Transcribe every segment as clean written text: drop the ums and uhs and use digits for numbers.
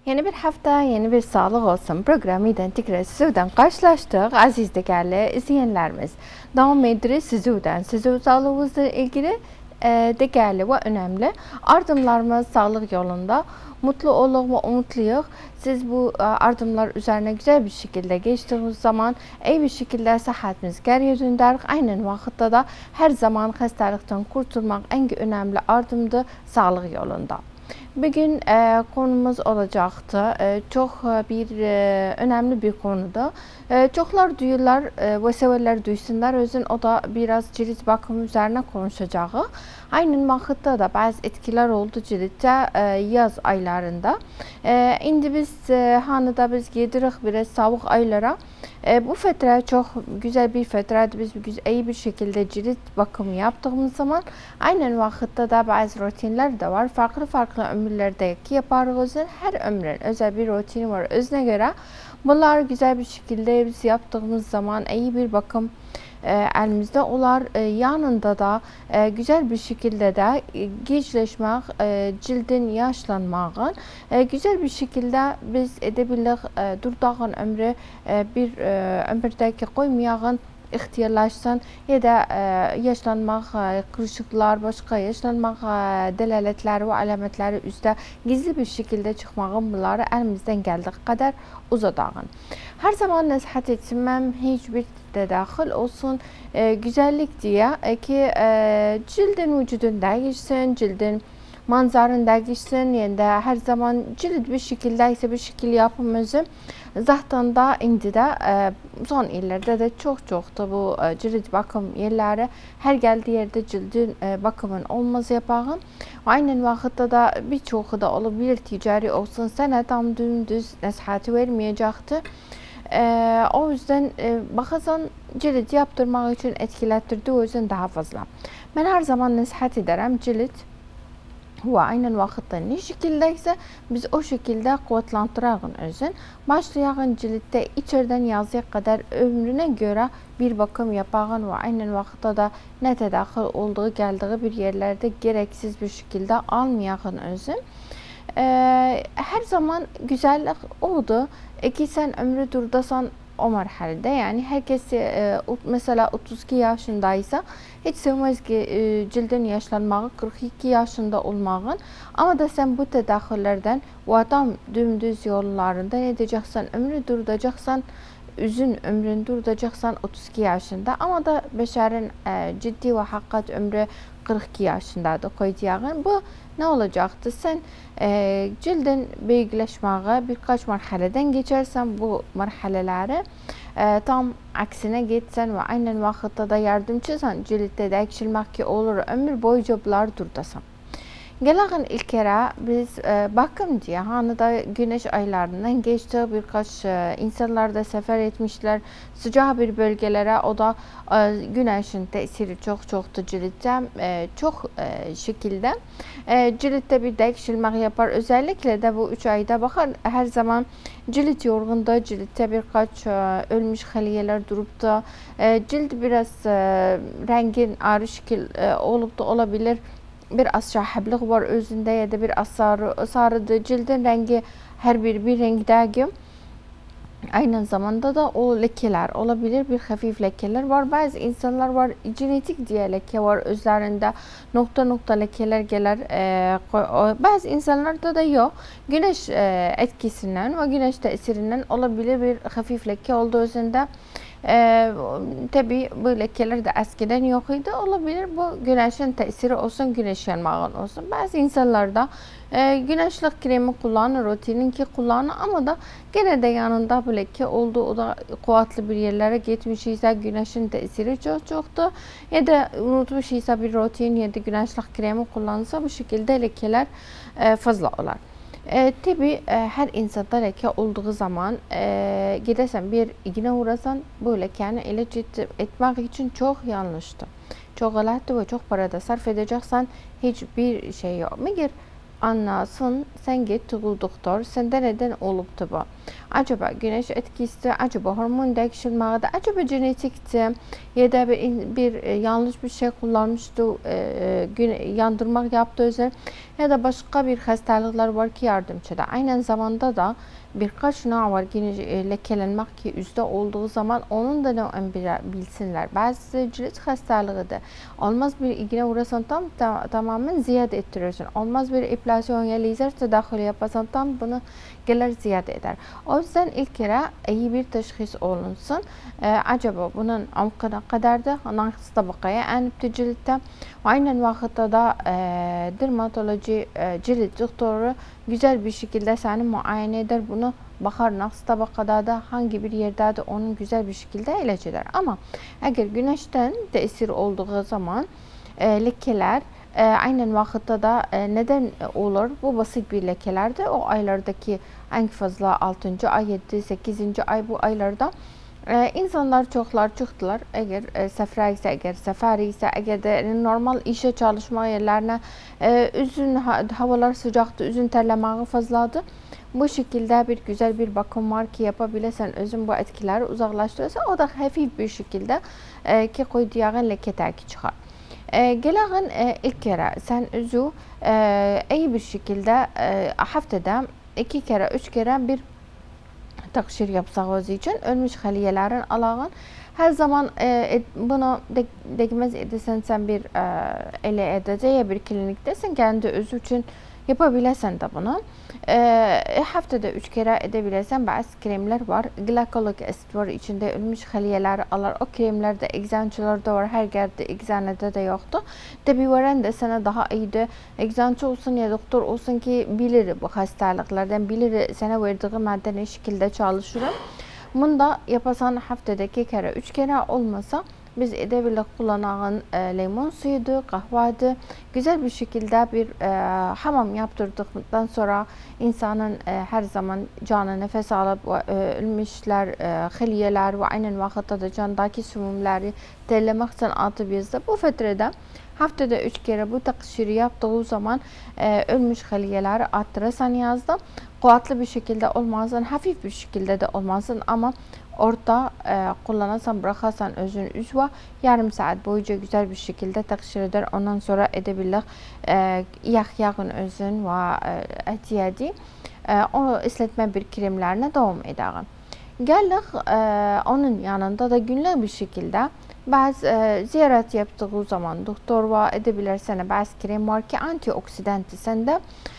Yeni bir hafta, yeni bir sağlık olsun programıyla tekrar sizden karşılaştık aziz değerli izleyenlerimiz. Devam ederiz sizin sağlığınızla ilgili değerli ve önemli ardımlarımız sağlık yolunda. Mutlu olun ve umutluyuz. Siz bu ardımlar üzerine güzel bir şekilde geçtiğiniz zaman iyi bir şekilde sıhhatiniz geriye döner. Aynı vakitte de her zaman hastalıktan kurtulmak en önemli ardımdı sağlık yolunda. Bugün konumuz olacaktı. Çok önemli bir konuda. Çoklar duyurlar ve severler duysunlar. Özün o da biraz cilt bakımı üzerine konuşacağı. Aynı vakitte da bazı etkiler oldu ciltte yaz aylarında. Şimdi biz hanıda biz gidirik biraz soğuk aylara. Bu fetre çok güzel bir fetre. Biz iyi bir şekilde cilt bakımı yaptığımız zaman aynı vakitte de bazı rutinler de var. Farklı ömürlerdeki yaparız. Her ömrün özel bir rutini var özüne göre. Bunlar güzel bir şekilde biz yaptığımız zaman iyi bir bakım elimizde olar. Yanında da güzel bir şekilde de gençleşmek, cildin yaşlanmağın güzel bir şekilde biz edebilir durdağın ömrü bir ömürdeki koymayağın ihtiyarlaşsan ya da yaşlanmak, kırışıklar, başka yaşlanmak delaletleri ve alametleri üstte gizli bir şekilde çıkmağın bunları elimizden geldiği kadar uzadağın. Her zaman nasihat etmem hiçbir tedahül olsun güzellik diye ki cildin vücudunda geçsin, cildin manzarında geçsin, yani de her zaman cilt bir şekilde ise bir şekil yapımızı zaten da indi de son illerde de çok da bu cilt bakım yerleri her geldiği yerde cildin bakımın olması yapağın. Aynı vakitte da birçoğu da olabilir ticari olsun sana tam dümdüz nasihati vermeyecekti. O yüzden bazen cilt yaptırmak için etkilettirdiği o yüzden daha fazla. Ben her zaman nasihat ederim cilt ve aynı vakitte ne şekildeyse biz o şekilde kuvvetlendiriyoruz özün. Başlayağın ciltte içeriden yazıya kadar ömrüne göre bir bakım yapağın ve aynı vakitte de ne tedahül olduğu geldiği bir yerlerde gereksiz bir şekilde almayağın özün. Her zaman güzellik oldu. Ki sen ömrü durdasan o merhalede yani herkes mesela 32 yaşındaysa hiç sevmez ki cildin yaşlanmağı 42 yaşında olmağın ama da sen bu tedahüllerden ve tam dümdüz yollarında ne edeceksen ömrü durdacaksan uzun ömrün durdacaksan 32 yaşında ama da beşerin ciddi ve hakikat ömrü 42 yaşında da koyacağın bu ne olacaktı? Sen cildin büyükleşmeye birkaç merhaleden geçersen bu merhaleleri tam aksine gitsen ve aynı vakitte de yardımcısan ciltte de ekşilmek ki olur ömür boyunca bunlar durdasan. Gelen ilk kere biz bakım diye hani da güneş aylarından geçti birkaç insanlar da sefer etmişler sıcak bir bölgelere o da güneşin tesiri çok da ciltte çok şekilde ciltte bir değişiklik yapar özellikle de bu 3 ayda bakar her zaman cilt yorgunda ciltte birkaç ölmüş haliyeler durup da cilt biraz rengin ağrı şekil olup da olabilir. Bir az şahaplık var özünde ya da bir az sarıdı cildin rengi her bir renkdeki aynı zamanda da o lekeler olabilir bir hafif lekeler var bazı insanlar var genetik diye leke var özlerinde nokta lekeler gelir bazı insanlarda da yok güneş etkisinden ve güneş tesirinden olabilir bir hafif leke olduğu özünde tabi bu lekeler de eskiden yok idi olabilir bu güneşin tesiri olsun güneş yanmağın olsun bazı insanlarda güneşlik kremi kullanır rutininki kullanır ama da gene de yanında bu leke oldu o da kuvvetli bir yerlere gitmiş ise güneşin tesiri çoktu ya da unutmuş ise bir rutin ya da güneşlik kremi kullanırsa bu şekilde lekeler fazla olur. Tabi her insanda leke olduğu zaman gidersen bir iğne uğrasan bu lekeni ele etmek için çok yanlıştı. Çok galattı ve çok para da sarf edeceksen hiçbir şey yok. Meğer anlasın, sen git tuğul doktor, sende neden olubdu bu? Acaba güneş etkisi, acaba hormon değişilmağıdır, acaba genetikti ya da bir yanlış bir şey kullanmıştı, yandırmak yaptı özel ya da başka bir hastalıklar var ki yardımcıda. Aynı zamanda da birkaç növ var lekelenmek ki yüzde olduğu zaman onun da növen bilsinler. Bazı cilt hastalığıdır. Olmaz bir ilgine uğrasan tamamen ziyade ettiriyorsun. Olmaz bir epilasyon ya lazer tedahülü yapasan tam bunu gelir ziyade eder. O yüzden ilk kere iyi bir teşhis olunsun. Acaba bunun amkına kadar da hangi tabakaya enipti ciltte. Aynı vakitte da dermatoloji cilt doktoru güzel bir şekilde seni muayene eder. Bunu bakar nasıl tabakada da hangi bir yerde de onun güzel bir şekilde ilaç eder. Ama eğer güneşten tesir olduğu zaman lekeler aynen vakitte da neden olur? Bu basit bir lekelerdir. O aylardaki en fazla 6. ay, 7. 8. ay bu aylarda insanlar çoklar çıktılar. Eğer sefer ise eğer de normal işe çalışma yerlerine üzün havalar sıcaktı, üzün terlemeği fazladı. Bu şekilde bir güzel bir bakım var ki yapabilirsen özün bu etkileri uzaklaştırırsa o da hafif bir şekilde ki koyduğun leke terki çıkar. Gelen ilk kere sen özü iyi bir şekilde haftada 2 kere 3 kere bir takşir yapsağız için ölmüş haliyelerin alağın her zaman bunu degmez edesen sen bir ele edeceği bir kliniktesin kendi özü için yapabilirsen de bunu. Haftada 3 kere edebilirsen bazı kremler var. Glikolik asit var içinde ölmüş haliyeler alır. O kremlerde egzançılarda var. Her yerde egzanede de yoktu. Tabi veren de sana daha iyiydi. Egzançı olsun ya doktor olsun ki bilir bu hastalıklardan bilir sana verdiği madde ne şekilde çalışırım. Bunu da yapasan haftada 2 kere 3 kere olmasa biz edebiliriz kullanan limon suyuydu, kahveydi. Güzel bir şekilde bir hamam yaptırdıktan sonra insanın her zaman canı nefes alıp ölmüşler, hiliyeler ve aynı vakitte de candaki sümümleri terlemek için atı bizde. Bu fetrede haftada 3 kere bu takşiri yaptığı zaman ölmüş hiliyeleri attırırsan yazdı. Kuvvetli bir şekilde olmazsın, hafif bir şekilde de olmazsın ama orta kullanırsan bırakırsan özün üzve yarım saat boyunca güzel bir şekilde takşir eder. Ondan sonra edebilir yağın özün ve ehtiyacı o isletme bir kremlerine devam edelim. Geldik onun yanında da günlük bir şekilde bazı ziyaret yaptığı zaman doktor ve edebilirsen bazı krem var ki antioksidanti sende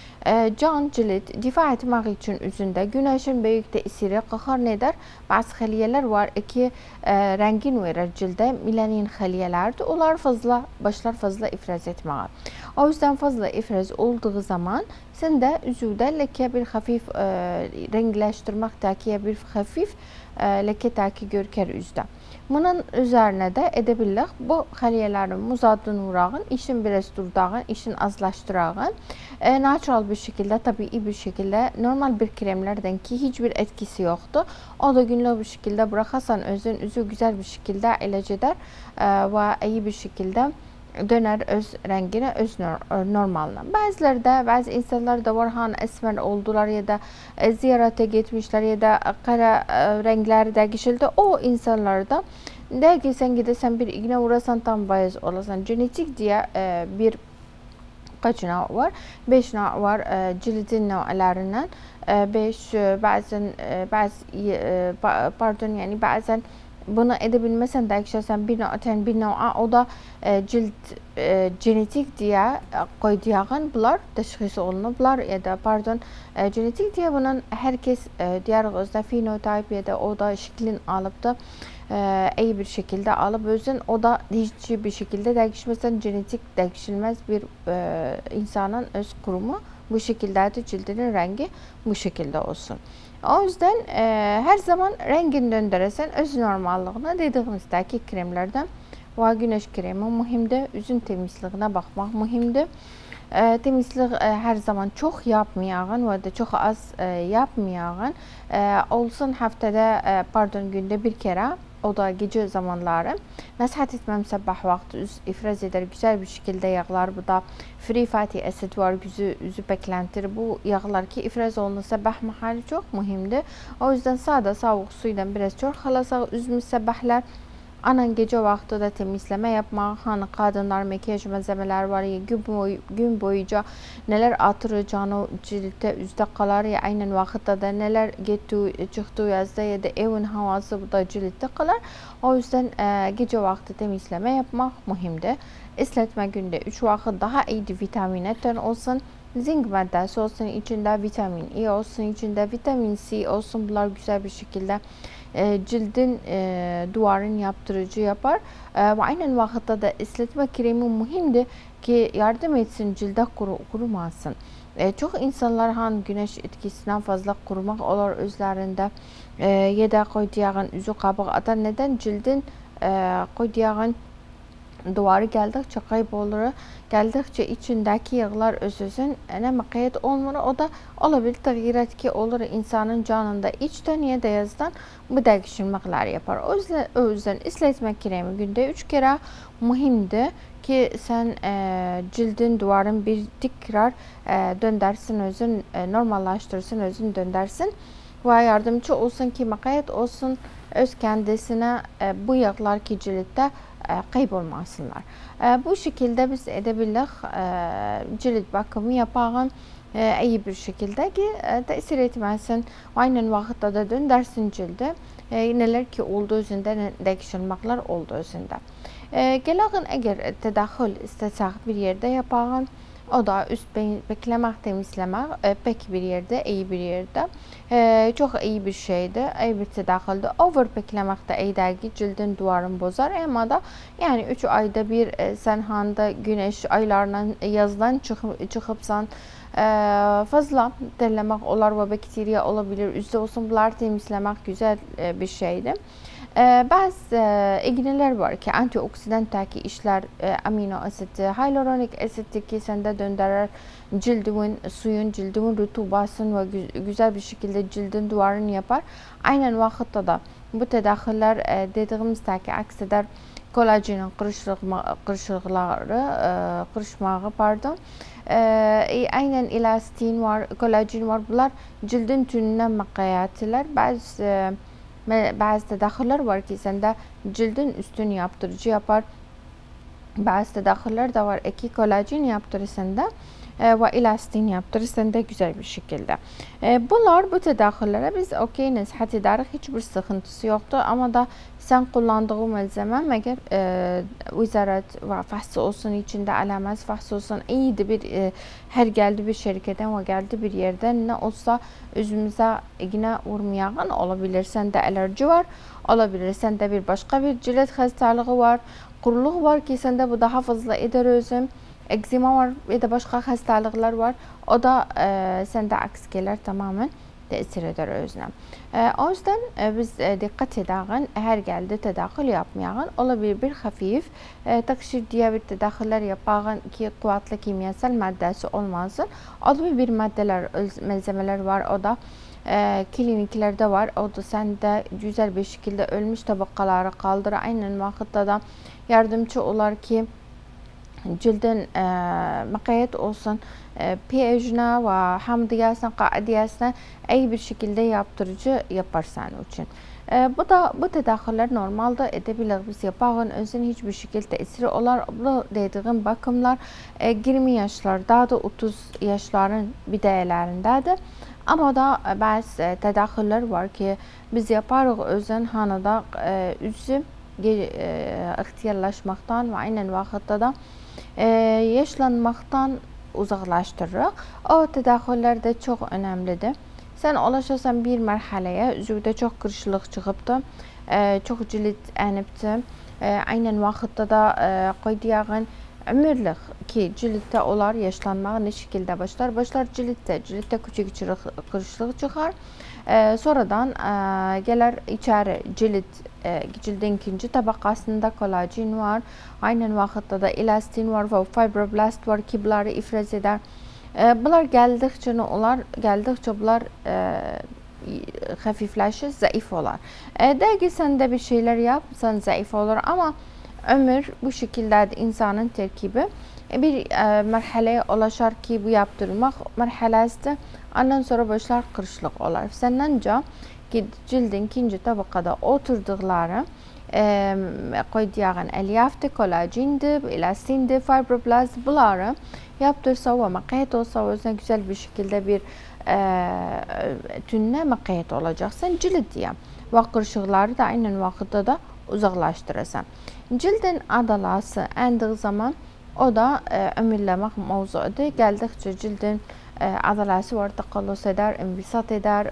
can cilt difa etmek için üzünde güneşin büyük tesiri kahar neder. Bazı haliyeler var ki rengin verir cilde melanin haliyelerdi. Onlar başlar fazla ifraz etmeye. O yüzden fazla ifraz olduğu zaman sen de üzüde leke bir hafif renkleştirmekteki bir hafif leke taki görker yüzde. Bunun üzerine de edebilir bu haliyelerin muzadın uğrağın, işin biraz durdağın, işin azlaştırağın natural bir şekilde, tabii bir şekilde normal bir kremlerden ki hiçbir etkisi yoktu. O da günlük bir şekilde bırakırsan özün üzü güzel bir şekilde ilaç eder ve iyi bir şekilde döner öz rengine, öz normaline. Bazı insanlar da var han esmer oldular ya da ziyarete gitmişler ya da kara renkleri değişildi. O insanlarda der ki sen gidersen bir iğne vurarsan tam bayız olasın. Genetik diye bir kaç növ var? 5 növ var cildin növlerinden. 5 bazen bunu edebilmesen de sen bir növ bir növ o da cilt genetik diye koyduğun bunlar teşhis olunublar ya da genetik diye bunun herkes diğer gözde fenotip ya da o da şeklin alıp da iyi bir şekilde alıp özün o da hiçbir şekilde değişmesen genetik değişilmez bir insanın öz kurumu bu şekilde de cildinin rengi bu şekilde olsun. O yüzden her zaman rengini döndürürsen öz normallığına dediğimizdeki kremlerden ve güneş kremi mühimdir. Yüzün temizliğine bakmak mühimdir. Temizlik her zaman çok yapmayağın ve de çok az yapmayağın olsun haftada günde bir kere O da gece zamanları. Nasihat etmem sabah vakti ifraz eder güzel bir şekilde yağlar. Bu da free fatty acid var, yüzü beklentir. Bu yağlar ki ifraz olunca sabah mahali çok mühimdi. O yüzden sade soğuk suyla biraz çok halasa üzümüz sabahlar. Anan gece vakti de temizleme yapmak, hani kadınlar makyaj malzemeler var ya gün boyunca neler atıracağını ciltte üzde kalar ya aynen vakitte de neler çıktı yazda ya da evin havası bu da ciltte kalar. O yüzden gece vakti temizleme yapmak mühimdi. İsletme günde 3 vakit daha iyi vitaminler olsun. Zinc maddesi olsun, içinde vitamin E olsun, içinde vitamin C olsun. Bunlar güzel bir şekilde cildin duvarın yaptırıcı yapar. Ve aynen vakitte de ıslatma kremi mühimdi ki yardım etsin cilde kurumasın. Çok insanlar han güneş etkisinden fazla kurumak olur özlerinde ya da koyduğun yüzü kabuk atar. Neden cildin koyduğun duvarı geldikçe kaybolur, geldikçe içindeki yağlar özün ne makayet olmur, o da olabilir tağyirat ki olur insanın canında içten ya da yazdan bu değişiklikler yapar. O yüzden ıslatma kremi günde 3 kere mühimdi ki sen cildin duvarın bir tekrar döndersin özün, normallaştırsın özün döndersin ve yardımcı olsun ki makayet olsun öz kendisine bu yağlar ki ciltte kaybolmasınlar. Bu şekilde biz edebiliriz cilt bakımı yapalım iyi bir şekilde ki tesir etmesin. Aynen vakitte de döndersin cilde neler ki olduğu üzerinde değişiklikler olduğu üzerinde. Gelelim eğer tedahül istesek bir yerde yapalım. O da üst beklemek, temizlemek pek bir yerde, iyi bir yerde. Çok iyi bir şeydi, iyi bir tedahüldü. Over beklemek de iyi değil ki cildin duvarını bozar. Ama da yani 3 ayda bir sen handa güneş aylarından yazdan çıkıpsan fazla terlemek olar ve bakteriya olabilir. Üstü olsun bunlar temizlemek güzel bir şeydi. Bazı iğneler var ki antioksidanttaki işler amino asit, hyaluronik asit ki sende döndürür cildin suyun cildin rutubasını ve güzel bir şekilde cildin duvarını yapar. Aynen vakitte da bu tedahüller dediğimizdeki akseder kolajenin kırışmağı pardon. Aynen elastin var, kolajen var. Bunlar cildin tününe makayatiler. Bazı tedahüller var ki sende cildin üstünü yaptırıcı yapar. Bazı tedahüller de var ki kolajen yaptırır sende ve elastin yaptırır sende güzel bir şekilde. Bunlar bu tedahüllere biz okey nasihat ederiz. Hiçbir sıkıntısı yoktur ama da sen kullandığı malzeme eğer wizaret ve fahsı olsun içinde alamet fahsı olsun iyiydi bir her geldi bir şirketten ve geldi bir yerden ne olsa özümüze yine vurmayan olabilir. Sende alerji var, olabilir. Sende bir başka bir cilt hastalığı var, kuruluk var ki sende bu daha fazla eder özüm. Egzima var ya da başka hastalıklar var. O da sende aks gelir tamamen tesir eder özüne. O yüzden biz dikkat edelim. Her geldi tedahül yapmayan olabilir bir hafif takşir diye bir tedahüller yapağın ki kuvvetli kimyasal maddesi olmasın. Olabilir bir maddeler, malzemeler var. O da kliniklerde var. O da sende güzel bir şekilde ölmüş tabakaları kaldırır. Aynen vakitte da yardımcı olar ki cildin makayet olsun pH'ine ve hamdiyasına, kaidiyasına iyi bir şekilde yaptırıcı yapar senin için. Bu tedahüller normalde edebilir biz yapağın özün hiçbir şekilde esiri olar. Bu dediğim bakımlar 20 yaşlarda da 30 yaşların bidayelerindedir. Ama da bazı tedahüller var ki biz yaparız özün hanada üzü ihtiyarlaşmaktan ve aynen vakitte da yaşlanmaktan uzaklaştırır. O tedahüller de çok önemlidir. Sen ulaşırsan bir merhaleye yüzde çok kırışıklık çıkıptı, çok cilt enipti. Aynen vakitte da koyduğun ömürlük ki ciltte olar yaşlanmaya ne şekilde başlar ciltte küçük kırışıklık çıkar. Sonradan gelir içeri cildin ikinci tabakasında kolajen var. Aynen vakitte da elastin var ve fibroblast var ki bunları ifraz eder. Bunlar geldikçe bunlar hafifleşir, zayıf olur. Dergi sen de bir şeyler yap, sen zayıf olur ama ömür bu şekilde insanın terkibi bir merhaleye ulaşar ki bu yaptırmak merhalesi ondan sonra başlar kırışlık olur. Sendence ki cildin ikinci tabakada oturdıkları koyduğun elyafti, kolajindi, elastindi, fibroblast bunları yaptırsa ve makiyet olsa o yüzden güzel bir şekilde bir tünne makiyet olacaksın cilt diye. Ve kırışıkları da aynı vakitte da uzaklaştırırsan. Cildin adalası endiği zaman o da ömürlemek mevzuudur. Geldikçe cildin adalası var, takallus eder, inbisat eder,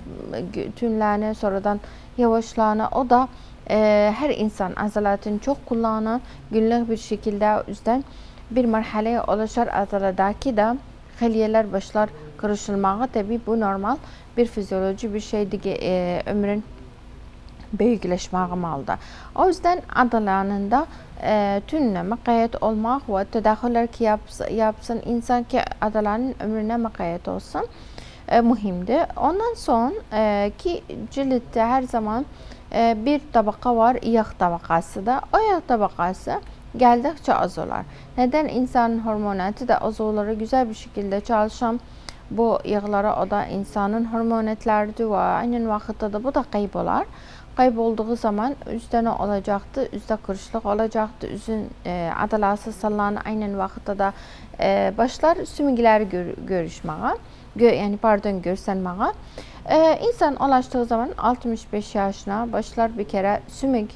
tünlerini sonradan yavaşlarını o da her insan azalatını çok kullanan günlük bir şekilde o yüzden bir merhaleye ulaşır azaladaki de haliyeler başlar kırışılmaya tabi bu normal bir fizyoloji bir şey değil ömrün büyükleşmeye malda. O yüzden adalarının da tünne makayet olmak ve tedahüller ki yapsın insan ki adalarının ömrüne makayet olsun mühimdi. Ondan sonra ki ciltte her zaman bir tabaka var, yağ tabakası da. O yağ tabakası geldikçe azolar. Neden insanın hormonatı da azoları güzel bir şekilde çalışan bu yağlara o da insanın hormonatleridir ve aynı vakitte de bu da kaybolar. Kaybolduğu zaman üstte ne olacaktı? Üstte kırışlık olacaktı. Üzün adalası sallanı aynı vakitte de başlar sümükleri görüşmeye. Yani pardon görsenmeye. İnsan ulaştığı zaman 65 yaşına başlar bir kere sümük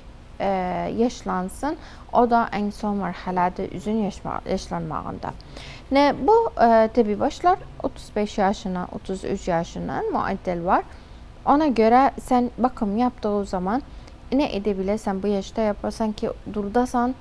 yaşlansın. O da en son merhalede üzün yaşlanmağında. Ne bu tabi başlar 35 yaşına 33 yaşından muaddel var. Ona göre sen bakım yaptığı zaman ne edebilirsen bu yaşta yaparsan ki durdasan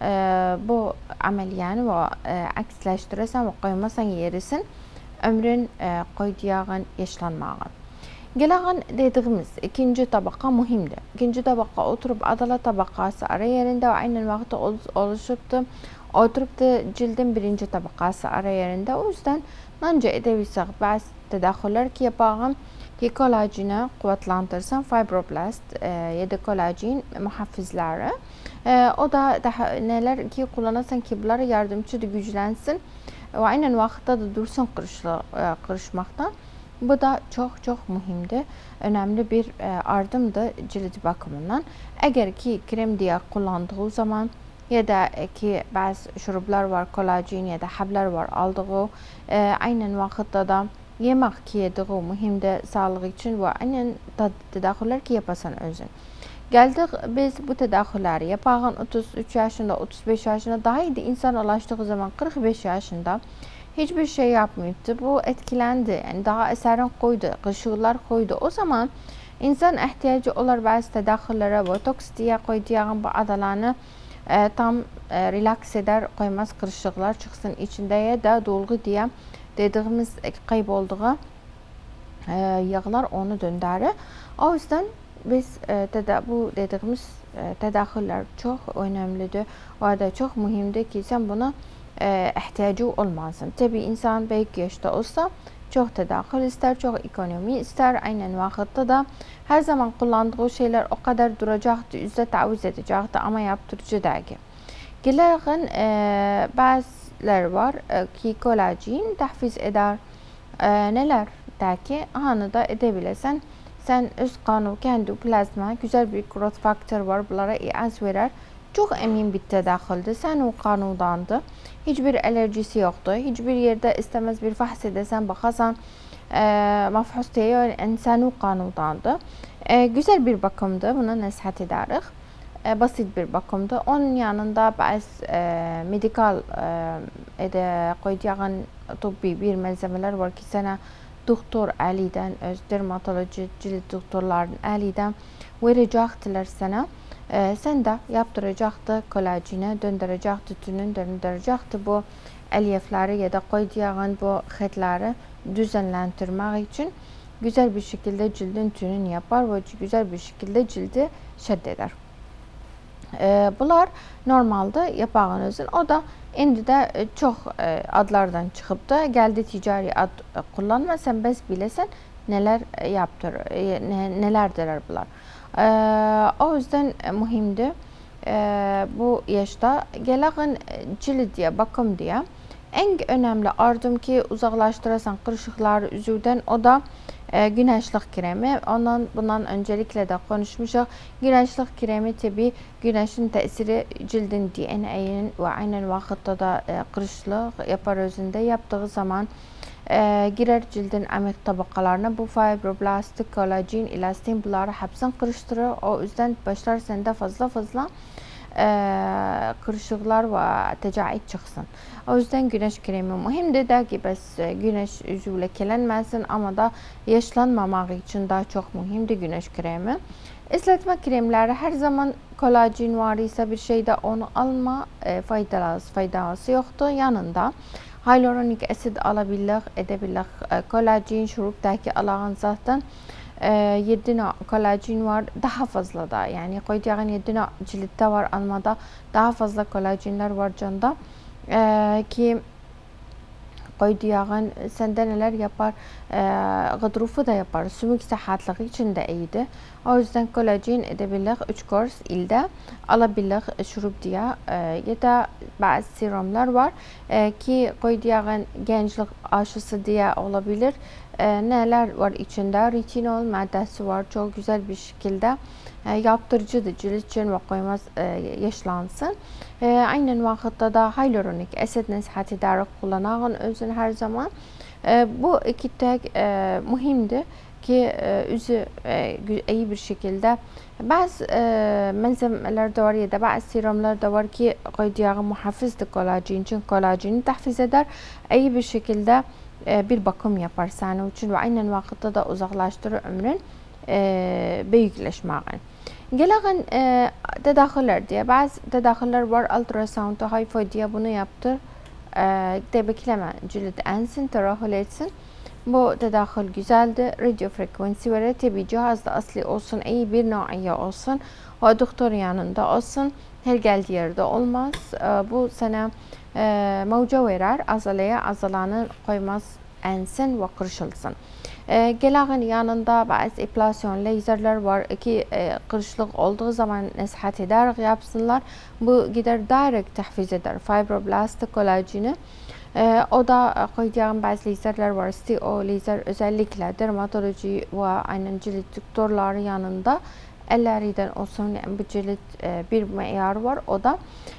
bu ameliyanı ve aksleştirirsen ve koymasan yerisin ömrün koyduğun yaşlanmağı. Gelen dediğimiz ikinci tabaka mühimdir. İkinci tabaka oturup adalet tabakası ara yerinde ve aynı vakitte oluşup da oturup da cildin birinci tabakası ara yerinde. O yüzden nanca edebilsek bazı tedahüller ki yapalım ki kolajini kuvvetlendirsen fibroblast ya da kolajin muhafizleri. O da daha neler ki kullanırsan ki bunlara yardımcı da güçlensin ve aynı vakitte de dursun kırışmaktan. Bu da çok mühimdi. Önemli bir ardımdı cilt bakımından. Eğer ki krem diye kullandığı zaman ya da ki bazı şuruplar var, kolajen ya da hablar var aldığı aynı vakitte de yemek ki yediği mühimdi sağlık için ve aynı tedahüller ki yapasan özün. Geldik biz bu tedahülleri yapalım 33 yaşında 35 yaşında daha iyi insan ulaştığı zaman 45 yaşında hiçbir şey yapmıyordu. Bu etkilendi. Yani daha eserin koydu, kışıklar koydu. O zaman insan ihtiyacı olur bazı tedahüllere botoks diye koyduğun bu adalarını tam relax eder, koymaz kırışıklar çıksın içinde ya da dolgu diye dediğimiz kaybolduğu yağlar onu döndürür. O yüzden biz bu dediğimiz tedahüller çok önemlidir. O da çok mühimdir ki sen bunu ihtiyacı olmasın. Tabi insan belki yaşta olsa çok tedahül ister, çok ekonomi ister. Aynen vakitte de her zaman kullandığı şeyler o kadar duracaktı, üstte taviz edecekti ama yaptırıcı değil. Gelerin bazıları var ki kolajen tahfiz eder. Neler der ki anı da edebilirsen sen üst kanı kendi plazma güzel bir growth faktör var bunlara az verir. Çok emin bir tedahüldü. Sen o kanundandı. Hiçbir alerjisi yoktu. Hiçbir yerde istemez bir fahs edesen bakarsan mafhus diye insan o kanundandı. Güzel bir bakımdı. Buna nasihat ederiz. Basit bir bakımdı. Onun yanında bazı medikal koyduğun tıbbi bir malzemeler var ki sana doktor Ali'den, öz dermatoloji cilt doktorların Ali'den verecektiler sana. Sen de yaptıracaktı kolajeni, döndürecekti tünün, döndürecekti bu elyafları ya da koyduğun bu hatları düzenlendirmek için güzel bir şekilde cildin tününü yapar ve güzel bir şekilde cildi şeddeder. Bunlar normalde yapağınızın o da şimdi de çok adlardan çıkıp da geldi ticari ad kullanma sen bez bilesen neler nelerdirler bunlar. O yüzden mühimdir. Bu yaşta gelen cilt diye bakım diye en önemli ardım ki uzaklaştırasan kırışıklar üzerden o da güneşlik kremi. Bundan öncelikle de konuşmuşuz. Güneşlik kremi tabi güneşin tesiri cildin DNA'nın ve aynı vakitte da kırışıklık yapar özünde yaptığı zaman girer cildin amik tabakalarına bu fibroblastik, kolajen, elastin bunları hepsini kırıştırır. O yüzden başlar sende fazla kırışıklar ve tecavüz çıksın. O yüzden güneş kremi mühimdir de ki bes güneş yüzü lekelenmesin ama da yaşlanmamak için daha çok mühimdir güneş kremi. Islatma kremleri her zaman kolajen var ise bir şeyde onu alma faydası yoktur. Yanında hyaluronik asit alabilir, edebilir. Kolajen şuruptaki alağın zaten 7 kolajen var daha fazla da yani koyduğun 7 ciltte var almada daha fazla kolajenler var canda ki koyduğun sende neler yapar gıdrufu da yapar sümük sıhhatlığı için de iyiydi. O yüzden kolajen edebilir 3 kurs ilde alabilir şurup diye ya da bazı serumlar var ki koyduğun gençlik aşısı diye olabilir. Neler var içinde? Retinol maddesi var. Çok güzel bir şekilde yaptırıcıdır cilt için ve koymaz yaşlansın. Aynen vakitte da hyaluronik asit nesihati darak kullanağın özün her zaman. Bu iki tek mühimdir ki üzü iyi bir şekilde bazı malzemeler de var ya da bazı serumlar da var ki koyduğun muhafızdır kolajen için kolajeni tahfiz eder. İyi bir şekilde bir bakım yapar senin için ve aynı vakitte de uzaklaştırır ömrün büyükleşmeğini. Gelen tedahüller diye bazı tedahüller var ultrasound HIFO diye bunu yaptır. Bekleme cilt ensin, terahül etsin. Bu tedahül güzeldir. Radio frekansı ve tabi cihazda asli olsun, iyi bir nauiye olsun. O doktor yanında olsun. Her geldiği yerde olmaz. Bu sana mevcu verir. Azalanın koymaz ensin ve kırışılsın. Gelen yanında bazı epilasyon laserler var ki kırışıklık olduğu zaman nasihat eder yapsınlar. Bu gider direkt tahfiz eder. Fibroblastik kolajeni. O da koyduğum bazı laserler var. O laser özellikle dermatoloji ve aynen cilt doktorları yanında ellerinden olsun yani bu cilt bir meyar var. O da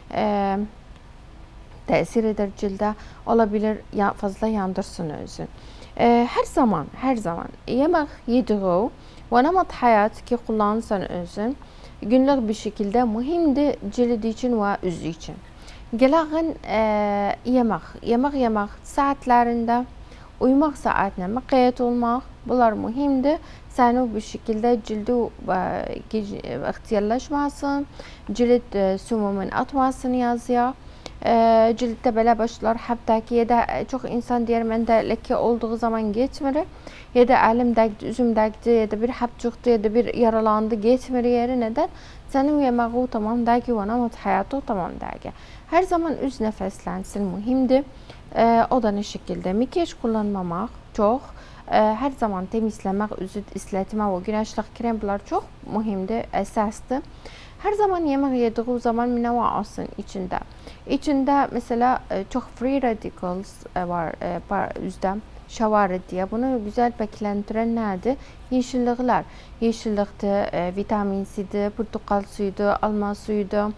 tesir eder cilde olabilir fazla yandırsın özün. Her zaman yemek yediği ve namat hayat ki kullanırsan özün günlük bir şekilde mühimdi cilt için ve yüzü için. Gelen yemek saatlerinde uyumak saatine mukayyet olmak bunlar mühimdi. Sen bir şekilde cildi ihtiyarlaşmasın, cilt sumumun atmasın yazıyor. Ciltte böyle başlar hatta ki ya da çok insan diğer mende leke olduğu zaman geçmir ya da elimdeki üzümdeki ya da bir hap çıktı ya da bir yaralandı geçmir yeri neden senin yemeği tamam daki ve namat hayatı tamam daki her zaman üz nefeslensin mühimdi. O da ne şekilde makyaj kullanmamak çok her zaman temizlemek üzüt isletme ve güneşlik kremler çok mühimdi esastı. Her zaman yemek yediği zaman minava olsun içinde. İçinde mesela çok free radicals var yüzde şavaret diye. Bunu güzel beklendiren nerede? Yeşillikler. Yeşillikte vitamin C'di, portakal suyuydu, alma suyuydu,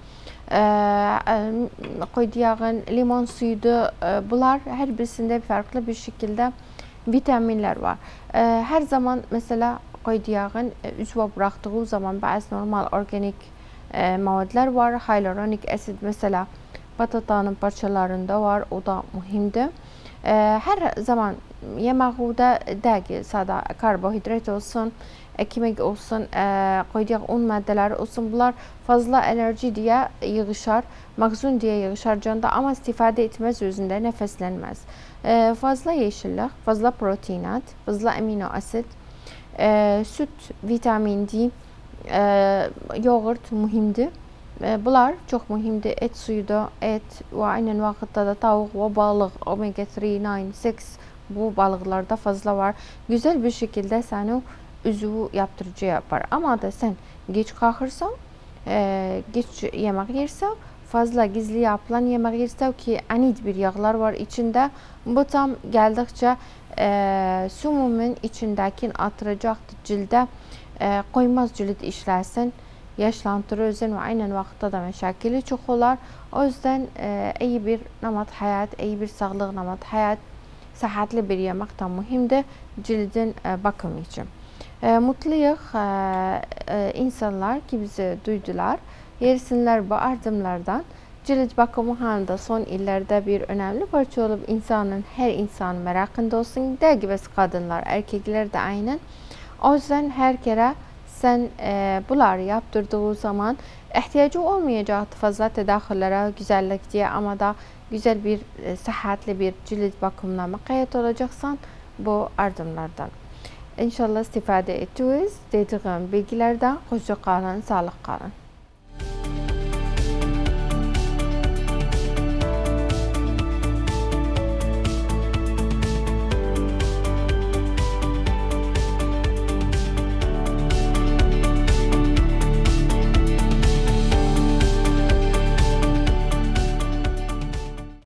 koyduğun limon suyuydu. Bunlar her birisinde farklı bir şekilde vitaminler var. Her zaman mesela koyduğun üzve bıraktığı zaman bazı normal organik maddler var. Hyaluronik asit mesela patatanın parçalarında var. O da mühimdi. Her zaman yemeğinde dagi sada karbohidrat olsun, ekmek olsun, koyduğu un maddeler olsun. Bunlar fazla enerji diye yığışar, magzun diye yığışar canda ama istifade etmez özünde nefeslenmez. Fazla yeşillik, fazla proteinat, fazla amino asit, süt, vitamin D, yoğurt mühimdi. Bunlar çok mühimdi. Et suyu da et ve aynı vakitte de tavuk ve balık omega 3, 9, 6 Bu balıklarda fazla var. Güzel bir şekilde seni üzüğü yaptırıcı yapar. Ama da sen geç kalkırsan, geç yemek yersen, fazla gizli yapılan yemek yersen ki anid bir yağlar var içinde. Bu tam geldikçe sumumun içindeki atıracaktır cilde. Koymaz cilt işlersin. Yaşlantırır özün ve aynen vakitte de meşakkili çok olar. O yüzden iyi bir namat hayat, iyi bir sağlık namat hayat, sıhhatli bir yemek de mühimdir cildin bakımı için. Mutluyuz insanlar ki bizi duydular. Yersinler bu ardımlardan. Cilt bakımı halinde son illerde bir önemli parça olup her insan merakında olsun. Der gibi kadınlar, erkekler de aynen. O yüzden her kere sen bunları yaptırdığı zaman ihtiyacı olmayacak fazla tedahüllere, güzellik diye ama da güzel bir sıhhatli bir cilt bakımına mukayyet olacaksan bu ardımlardan. İnşallah istifade ettiniz. Dediğim bilgilerden hoşça kalın, sağlık kalın.